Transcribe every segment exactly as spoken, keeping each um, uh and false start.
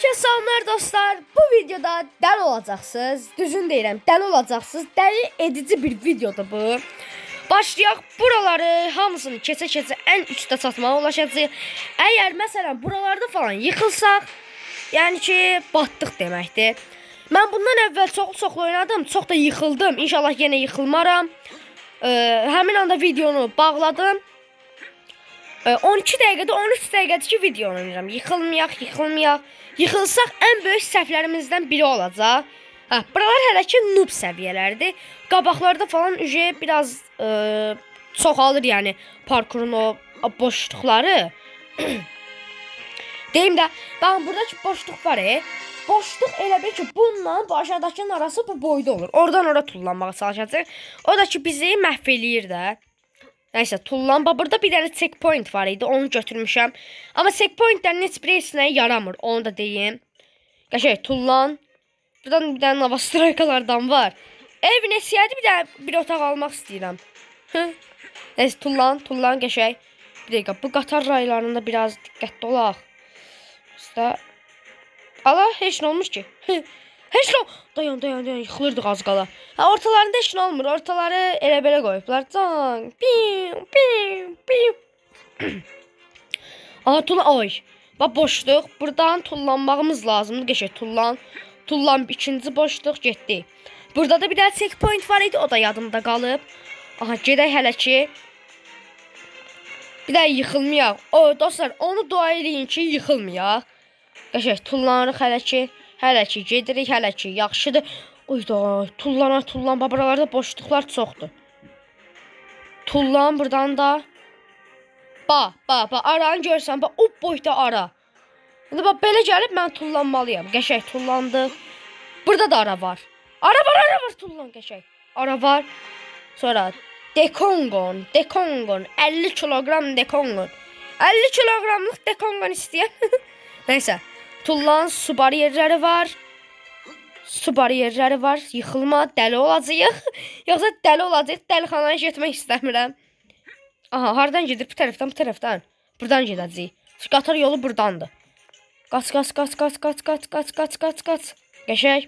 Herkese selamlar dostlar. Bu videoda dəli olacaqsınız. Düzün deyirəm, dəli olacaqsınız. Dəli edici bir videodur bu. Başlayaq. Buraları hamısını keçə-keçə ən üstə çatmağa ulaşacağıq. Əgər məsələn buralarda falan yıxılsaq, yəni ki, batdıq deməkdir. Mən bundan əvvəl çox-çoxlu oynadım, çox da yıxıldım. İnşallah yenə yıxılmaram. Ee, həmin anda videonu bağladım. on iki dəqiqədə, on üç dəqiqədir ki, video oynayıram. Yıxılmayaq, yıxılmayaq. Yıxılsaq ən böyük səhvlərimizdən biri olacaq. Hə, buralar hələ ki noob səviyyələrdir. Qabaqlarda falan ücə biraz e, çoxalır, yəni parkurun o, o boşluqları. Deyim də, baxın buradakı boşluq var, e. Boşluq elə bir ki, bununla bu aşağıdakının arası bu boyda olur. Oradan ora tullanmağa çalışacaq. O da ki, bizi məhv eləyir də. Nəysə, tullan. Burada bir dənə checkpoint var idi. Onu götürmüşəm. Amma checkpointlərin heç bir heç yaramır. Onu da deyim. Qəşəng, tullan. Buradan bir dənə navastraykalardan var. Ev nesiyədir, bir dənə bir otaq almaq istəyirəm. Nəysə, tullan, tullan, qəşəng. Bir dəqiqə, bu qatar raylarında biraz diqqətli olaq. İşte. Allah, heç nə olmuş ki. Heç nə, dayan, dayan, dayan, yıxılırdıq az qala. Ha, ortalarında heç nə olmur, ortaları elə belə qoyublar. Can, piu, piu, piu. Aha, tullan, oy. Bax, boşluq, buradan tullanmağımız lazımdır, qəşəng, tullan. Tullan, ikinci boşluq, getdi. Burada da bir dənə checkpoint var idi, o da yadımda qalıb. Aha, gedək hələ ki. Bir də yıxılmayaq. O, dostlar, onu dua eləyin ki, yıxılmayaq. Qəşəng, tullanırıq hələ ki. Hələ ki, gedirik, hələ ki, yaxşıdır. Oyda, tullana, tullan, buralarda boşluqlar çoxdur. Tullan, buradan da. Bax, bax, bax, aranı görsən, bax, o boyda ara. İndi bax, belə gəlib, mən tullanmalıyam. Qəşəng, tullandı. Burada da ara var. Ara var, ara var, tullan, qəşəng. Ara var. Sonra, dekongon, dekongon, əlli kiloqram dekongon. əlli kiloqramlıq dekongon istəyən. Nəysə. Tullan, su bariyerləri var. Su bariyerləri var. Yıxılma, dəli olacaq. Yoxsa dəli olacaq, dəlixanaya getmək istəmirəm. Aha, hardan gedir? Bu tərəfdən, bu tərəfdən. Buradan gedəcəyik. Qatar yolu buradandır. Qaç, qaç, qaç, qaç, qaç, qaç, qaç, qaç, qaç, qaç. Qəşəng.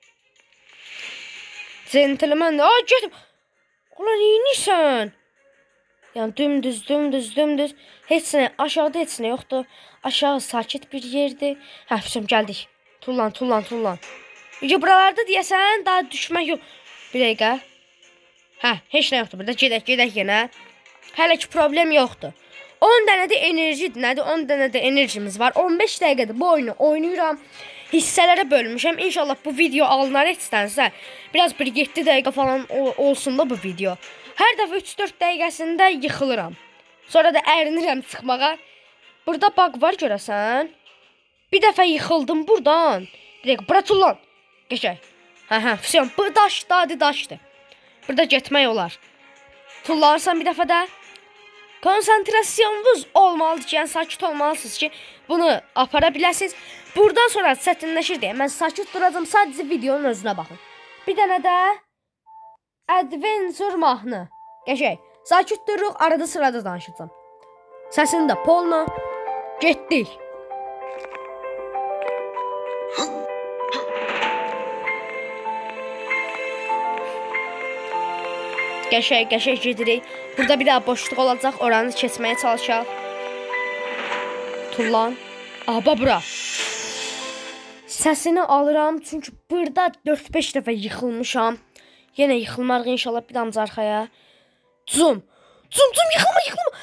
Centilmendir. Aa, gedim. Ulan, neyinirsən? Yəni, dümdüz, dümdüz, dümdüz. Heç nə, aşağıda heç nə yoxdur. Aşağı sakit bir yerdir. Hə, füsüm, gəldik. Tullan, tullan, tullan. Yüce, buralarda deyəsən, daha düşmək yox. Bir dəqiqə. Hə, heç nə yoxdur. Burada gedək, gedək yenə. Hələ ki, problem yoxdur. on dənə də enerjidir, nədir? on dənə də enerjimiz var. on beş dəqiqədir bu oyunu oynayıram. Hissələrə bölmüşəm. İnşallah bu video alınar etstənsə, biraz bir yeddi dəqiqə falan olsun da bu video. Hər dəfə üç dörd dəqiqəsində yıxılıram. Sonra da ərinirəm çıxmağa. Burada bug var görəsən. Bir dəfə yıxıldım buradan. Bir dəqiqə, bura tullan. Qəşəng. Hə, hə, füsyon. Bu daş, dadi daşdır. Burada getmək olar. Tullanırsan bir dəfə də. Konsantrasyonunuz olmalıdır ki, yəni sakit olmalısınız ki, bunu apara biləsiniz. Buradan sonra çətinləşir deyə mən sakit duracağım, sadəcə videonun özünə baxın. Bir dənə də Adventure mahnı. Qəşəng. Sakit dururuq, arada sırada danışacağım. Səsini də polna. Getdik. Qəşəng, qəşəng gedirik. Burada bir daha boşluq olacaq, oranı keçməyə çalışaq. Tullan. Aha, bura. Səsini alıram, çünki burada dörd beş dəfə yıxılmışam. Yenə yıxılmarıq inşallah bir damcı arxaya. Zum. Zum, zum, yıxılma, yıxılma.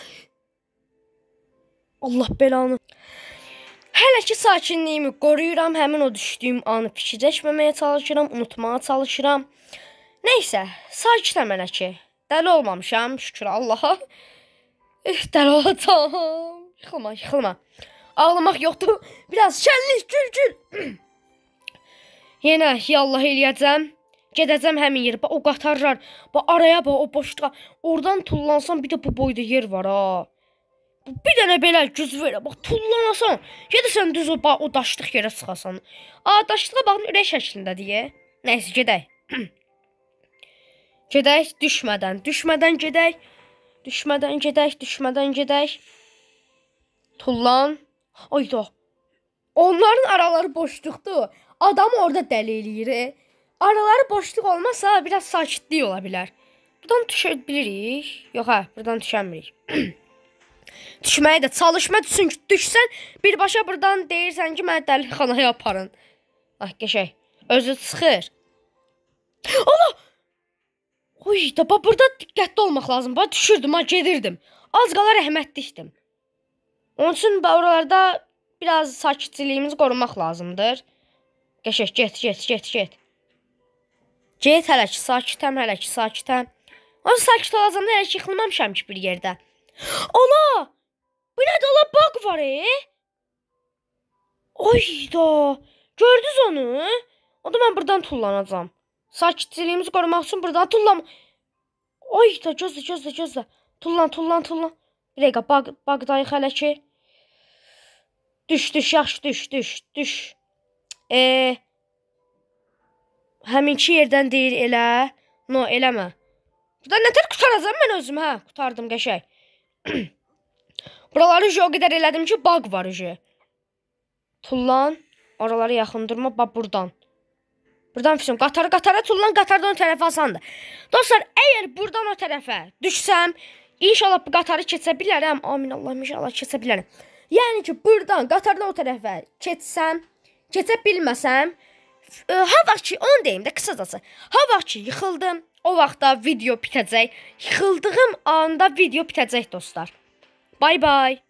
Allah belanı. Hələ ki sakinliyimi qoruyuram. Həmin o düşdüyüm anı fikirləşməməyə çalışıram, unutmağa çalışıram. Nəysə, sakitəm hələ ki. Dəli olmamışam, şükür Allaha. Eh, dəli olacam. Yıxılma, yıxılma. Ağlamaq yoxdur. Biraz şənlik, gül, gül. Yenə yallah eləyəcəm. Gedəcəm həmin yeri. O qatarlar. Araya bax, o boşluğa. Oradan tullansam bir də bu boyda yer var ha. Bir dənə belə güc verə. Bax, tullanasan. Gedəsən düz o, o daşlıq yerə çıxasan. Aa, daşlığa baxın, ürək şəklində deyə. Nəysə, gedək. Gedək, düşmədən. Düşmədən gedək. Düşmədən gedək, düşmədən gedək. Tullan. Ayda. Onların araları boşluqdur. Adamı orada dəli eləyir. Araları boşluq olmasa biraz sakitlik ola bilər. Buradan düşə bilirik. Yox hə, buradan düşəmirik. Düşməyə də çalışma düşün ki, düşsən birbaşa buradan deyirsən ki, məni dəlixanaya aparın. Ay qəşəng. Özü çıxır. Allah! Oy, da burada diqqətli olmaq lazım. Bax düşürdüm, ha gedirdim. Az qala rəhmətlikdim. Onun üçün oralarda biraz sakitçiliyimizi qorumaq lazımdır. Qəşəng, get, get, get, get. Get hələ ki, sakitəm, hələ ki, sakitəm. O sakit olacam da hələ ki, yıxılmamışam ki bir yerdə. Ola! Bu nədir? Ola, bug var, e? Oy da! Gördünüz onu? O da mən buradan tullanacam. Sakitçiliyimizi qorumaq üçün buradan tullam. Oy da, gözlə, gözlə, gözlə. Tullan, tullan, tullan. Bir dəqiqə, bug, bugdayıq hələ ki. Düş, düş, yaxşı, düş, düş, düş. Eee... Həminki yerdən deyir elə. No, eləmə. Buradan nətər qutaracam mən özüm, hə? Qutardım qəşəng. Buraları o qədər elədim ki, bug var ucu. Tullan. Oraları yaxındırma, bax buradan. Buradan füsun. Qatarı qatara tullan, qatardan o tərəfə asandır. Dostlar, əgər buradan o tərəfə düşsəm, inşallah bu qatarı keçə bilərəm. Amin Allahım, inşallah keçə bilərəm. Yəni ki, buradan, qatardan o tərəfə keçsəm, keçə bilməsəm, ha vaxt ki, onu deyim də qısacası. Ha vaxt ki, yıxıldım, o vaxtda video bitəcək. Yıxıldığım anda video bitəcək dostlar. Bay bay.